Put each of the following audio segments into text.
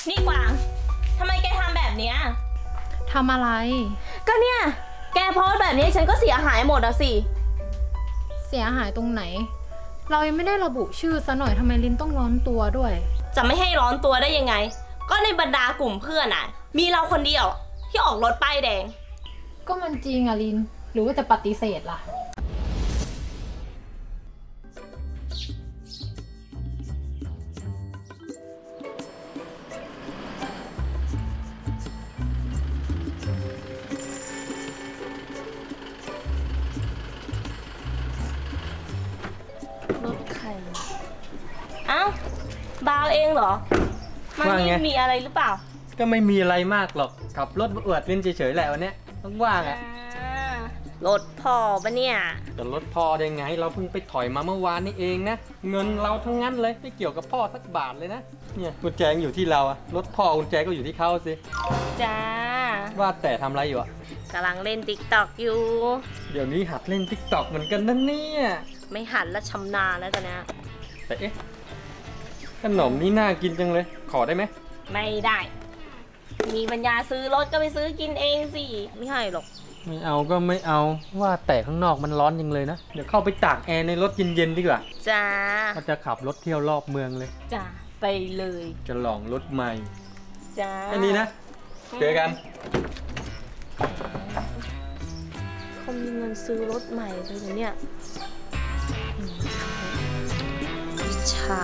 นี่กวางทำไมแกทำแบบเนี้ยทำอะไรก็เนี่ยแกโพสแบบนี้ฉันก็เสียหายหมดอะสิเสียหายตรงไหนเรายังไม่ได้ระบุชื่อซะหน่อยทำไมลินต้องร้อนตัวด้วยจะไม่ให้ร้อนตัวได้ยังไงก็ในบรรดากลุ่มเพื่อนอะมีเราคนเดียวที่ออกรถป้ายแดงก็มันจริงอะลินหรือว่าจะปฏิเสธล่ะรถใครอ้าวบาวเองเหรอมันนี่มีอะไรหรือเปล่าก็ไม่มีอะไรมากหรอกขับรถมาอวดเล่นเฉยๆแหละวันนี้ต้องว่างอะรถพ่อปะเนี่ยแต่รถพ่อได้ไงเราเพิ่งไปถอยมาเมื่อวานนี้เองนะเงินเราทั้งนั้นเลยไม่เกี่ยวกับพ่อสักบาทเลยนะเนี่ยกุญแจอยู่ที่เราอะรถพ่อกุญแจก็อยู่ที่เขาสิจ้าว่าแต่ทำอะไรอยู่อะกำลังเล่นติ๊กต็อกอยู่เดี๋ยวนี้หัดเล่นติ๊กต็อกเหมือนกันนะเนี่ยไม่หัดแล้วชำนาญแล้วตอนนี้แต่เอ๊ะขนมนี่น่ากินจังเลยขอได้ไหมไม่ได้มีปัญญาซื้อรถก็ไปซื้อกินเองสิไม่ให้หรอกไม่เอาก็ไม่เอาว่าแต่ข้างนอกมันร้อนจังเลยนะเดี๋ยวเข้าไปตากแอร์ในรถเย็นๆดีกว่าจ้าก็จะขับรถเที่ยวรอบเมืองเลยจ้าไปเลยจะลองรถใหม่จ้าอันนี้นะเจอกันเขามีเงินซื้อรถใหม่เลยเนี่ยช้า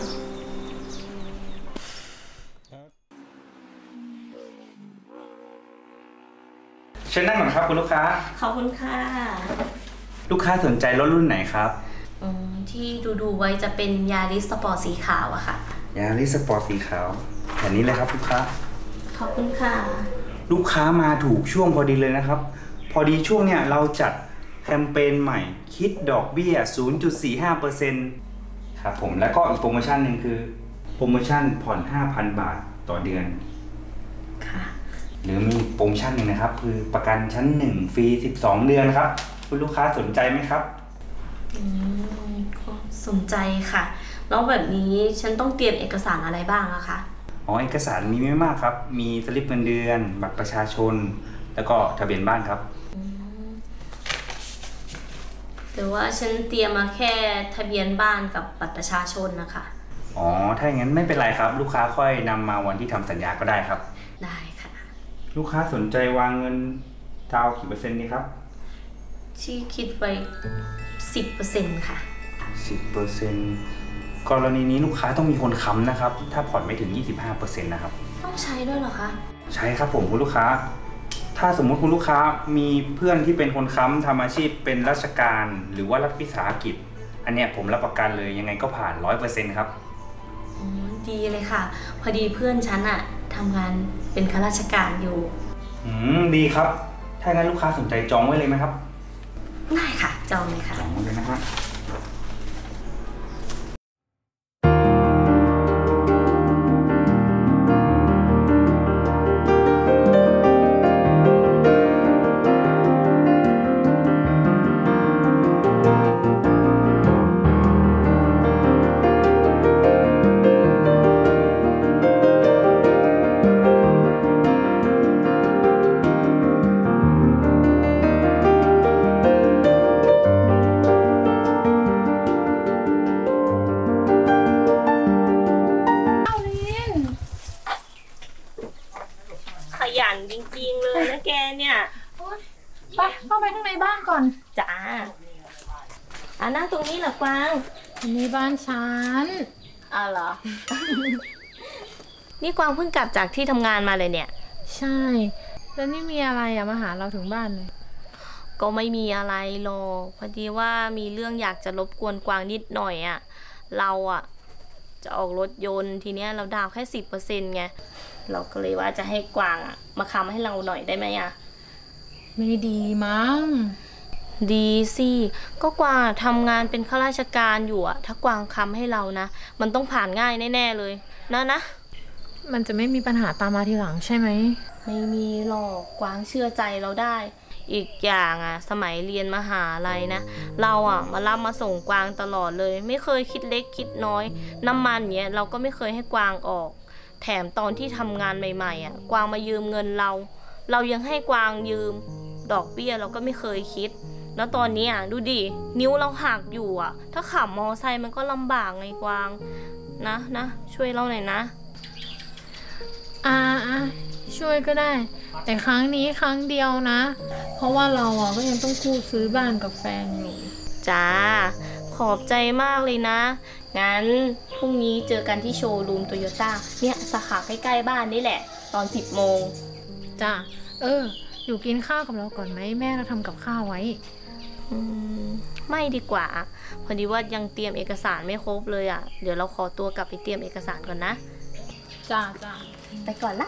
เชิญนั่งก่อนครับคุณลูกค้าขอบคุณค่ะลูกค้าสนใจรถรุ่นไหนครับที่ดูไว้จะเป็นยาริสสปอร์ตสีขาวอะค่ะยาริสสปอร์ตสีขาวแบบนี้เลยครับลูกค้าขอบคุณค่ะลูกค้ามาถูกช่วงพอดีเลยนะครับพอดีช่วงเนี้ยเราจัดแคมเปญใหม่คิดดอกเบี้ย 0.45% ครับผมแล้วก็อีกโปรโมชั่นหนึ่งคือโปรโมชั่นผ่อน 5,000 บาทต่อเดือนค่ะหรือมีโปรโมชั่นหนึ่งนะครับคือประกันชั้น1ฟรี12 เดือนครับคุณลูกค้าสนใจไหมครับก็สนใจค่ะแล้วแบบนี้ฉันต้องเตรียมเอกสารอะไรบ้างอะคะเอกสารมีไม่มากครับมีสลิปเงินเดือนบัตรประชาชนแล้วก็ทะเบียนบ้านครับแต่ว่าฉันเตรียมมาแค่ทะเบียนบ้านกับบัตรประชาชนนะคะถ้าอย่างนั้นไม่เป็นไรครับลูกค้าค่อยนำมาวันที่ทำสัญญาก็ได้ครับได้ค่ะลูกค้าสนใจวางเงินดาวกี่เปอร์เซ็นต์ดีครับที่คิดไว้ 10% ค่ะ 10%กรณีนี้ลูกค้าต้องมีคนค้ำนะครับถ้าผ่อนไม่ถึง 25% นะครับต้องใช้ด้วยเหรอคะใช่ครับผมคุณลูกค้าถ้าสมมุติคุณลูกค้ามีเพื่อนที่เป็นคนค้ำทำอาชีพเป็นราชการหรือว่ารัฐวิสาหกิจอันเนี้ยผมรับประกันเลยยังไงก็ผ่าน 100% ครับดีเลยค่ะพอดีเพื่อนฉันอะทำงานเป็นข้าราชการอยู่ดีครับถ้างั้นลูกค้าสนใจจองไว้เลยไหมครับได้ค่ะจองเลยค่ะจองไว้เลยนะครับจริงๆเลยนะแกเนี่ยไปเข้าไปข้างในบ้านก่อนจ้านั่งตรงนี้เหรอกวางอันนี้บ้านฉันเหรอ นี่กวางเพิ่งกลับจากที่ทำงานมาเลยเนี่ยใช่แล้วนี่มีอะไรมาหาเราถึงบ้านเลยก็ไม่มีอะไรหรอกพอดีว่ามีเรื่องอยากจะรบกวนกวางนิดหน่อยอะเราอะจะออกรถยนต์ทีเนี้ยเราดาวแค่ 10% ไงเราก็เลยว่าจะให้กวางอะมาค้ำให้เราหน่อยได้ไหมอะไม่ดีมั้งดีสิก็กวางทำงานเป็นข้าราชการอยู่อะถ้ากวางค้ำให้เรานะมันต้องผ่านง่ายแน่ๆเลยนะมันจะไม่มีปัญหาตามมาทีหลังใช่ไหมไม่มีหรอกกวางเชื่อใจเราได้อีกอย่างอะสมัยเรียนมหาลัยนะเราอะมารับมาส่งกวางตลอดเลยไม่เคยคิดเล็กคิดน้อยน้ำมันเนี้ยเราก็ไม่เคยให้กวางออกแถมตอนที่ทำงานใหม่ๆอ่ะกวางมายืมเงินเรายังให้กวางยืมดอกเบี้ยเราก็ไม่เคยคิดแล้วตอนนี้อ่ะดูดินิ้วเราหักอยู่อ่ะถ้าขับมอไซค์มันก็ลำบากไงกวางนะช่วยเราหน่อยนะอ่าช่วยก็ได้แต่ครั้งนี้ครั้งเดียวนะเพราะว่าเราก็ยังต้องกู้ซื้อบ้านกับแฟนอยู่จ้าขอบใจมากเลยนะงั้นพรุ่งนี้เจอกันที่โชว์รูมโตโยต้าเนี่ยสาขาใกล้ๆบ้านนี่แหละตอน10 โมงจ้าอยู่กินข้าวกับเราก่อนไหมแม่เราทำกับข้าวไว้ไม่ดีกว่าพอดีว่ายังเตรียมเอกสารไม่ครบเลยอ่ะเดี๋ยวเราขอตัวกลับไปเตรียมเอกสารก่อนนะจ้าไปก่อนละ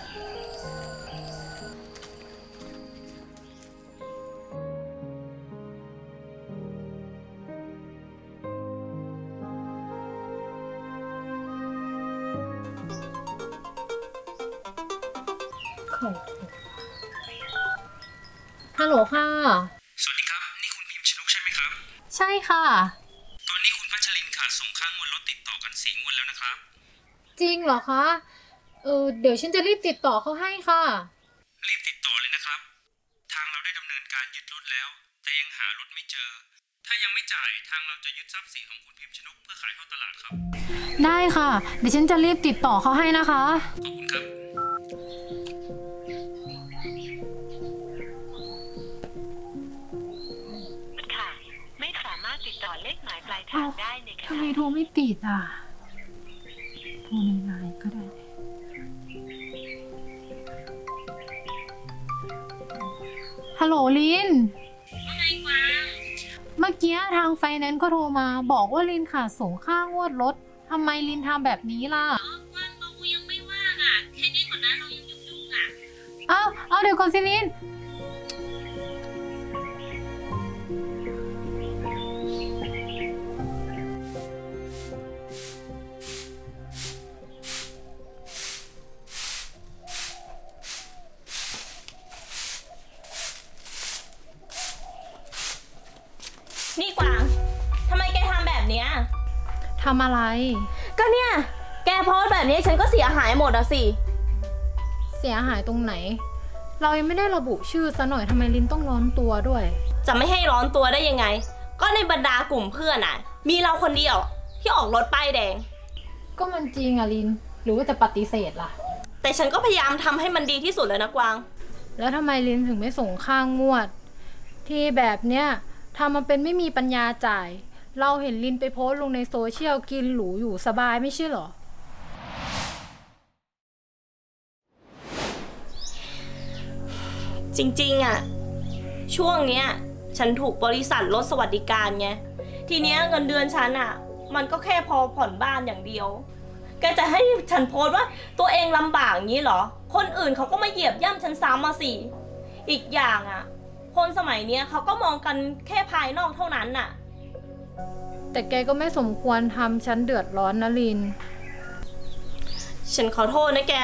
ฮัลโหลค่ะสวัสดีครับนี่คุณพิมพ์ชนกใช่ไหมครับใช่ค่ะตอนนี้คุณพัชรินขาดส่งค่างวดรถติดต่อกัน4 งวดแล้วนะครับจริงเหรอคะเดี๋ยวฉันจะรีบติดต่อเขาให้ค่ะรีบติดต่อเลยนะครับทางเราได้ดำเนินการยึดรถแล้วแต่ยังหารถไม่เจอถ้ายังไม่จ่ายทางเราจะยึดทรัพย์สินของคุณพิมพ์ชนกเพื่อขายทอดตลาดครับได้ค่ะเดี๋ยวฉันจะรีบติดต่อเขาให้นะคะขอบคุณครับติดต่อเลขหมายปลายทางได้ในค่ะทำไมโทรไม่ติดอ่ะโทรในไลน์ก็ได้ฮัลโหลลินว่าไงกวางเมื่อกี้ทางไฟแนนซ์ก็โทรมาบอกว่าลินขาดส่งค่างวดรถทำไมลินทำแบบนี้ล่ะกวางเรายังไม่ว่างอ่ะแค่นี้ก่อนนะเรายังยุ่งอ่ะเอาเดี๋ยวก่อนสิลินนี่กวางทำไมแกทำแบบนี้ทำอะไรก็เนี่ยแกโพสแบบนี้ฉันก็เสียหายหมดอะสิเสียหายตรงไหนเรายังไม่ได้ระบุชื่อซะหน่อยทำไมลินต้องร้อนตัวด้วยจะไม่ให้ร้อนตัวได้ยังไงก็ในบรรดากลุ่มเพื่อนอะมีเราคนเดียวที่ออกรถป้ายแดงก็มันจริงอะลินหรือว่าจะปฏิเสธล่ะแต่ฉันก็พยายามทำให้มันดีที่สุดเลยนะกวางแล้วทำไมลินถึงไม่ส่งค่างวดที่แบบเนี้ยทำมันเป็นไม่มีปัญญาจ่ายเราเห็นลินไปโพสต์ลงในโซเชียลกินหรูอยู่สบายไม่ใช่หรอจริงๆอะช่วงเนี้ยฉันถูกบริษัทลดสวัสดิการไงทีเนี้ยเงินเดือนฉันอะมันก็แค่พอผ่อนบ้านอย่างเดียวแกจะให้ฉันโพสต์ว่าตัวเองลำบากอย่างนี้เหรอคนอื่นเขาก็มาเหยียบย่ำฉันซ้ำมาสิอีกอย่างอะคนสมัยนี้เขาก็มองกันแค่ภายนอกเท่านั้นน่ะแต่แกก็ไม่สมควรทำฉันเดือดร้อนนะลินฉันขอโทษนะแก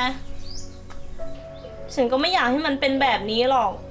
ฉันก็ไม่อยากให้มันเป็นแบบนี้หรอก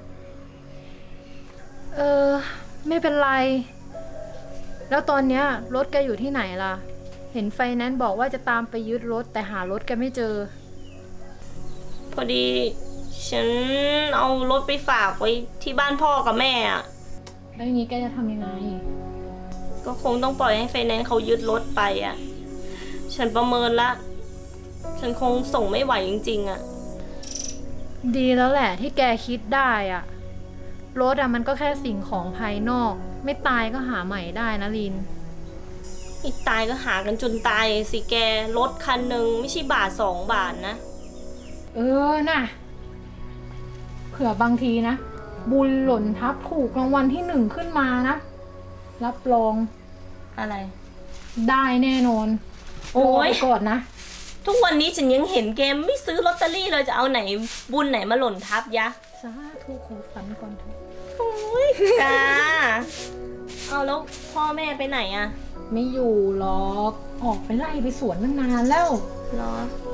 ไม่เป็นไรแล้วตอนเนี้ยรถแกอยู่ที่ไหนล่ะเห็นไฟแนนซ์บอกว่าจะตามไปยึดรถแต่หารถแกไม่เจอพอดีฉันเอารถไปฝากไว้ที่บ้านพ่อกับแม่อะแล้วอย่างนี้แกจะทำยังไงก็คงต้องปล่อยให้ไฟแนนซ์เขายึดรถไปอะฉันประเมินละฉันคงส่งไม่ไหวจริงๆอะดีแล้วแหละที่แกคิดได้อะรถมันก็แค่สิ่งของภายนอกไม่ตายก็หาใหม่ได้นะลินอีกตายก็หากันจนตายสิแกรถคันหนึ่งไม่ใช่บาท2 บาทนะน่ะเผื่อบางทีนะบุญหล่นทับถูกรางวัลที่1ขึ้นมานะรับรองอะไรได้แน่นอนโอ้ยกดนะทุกวันนี้ฉันยังเห็นเกมไม่ซื้อลอตเตอรี่เลยจะเอาไหนบุญไหนมาหล่นทับยะสาธุขอฝันก่อนเถอะโอ้ยจ้าเอาแล้วพ่อแม่ไปไหนอะไม่อยู่หรอกออกไปไล่ไปสวนตั้งนานแล้วเหรอ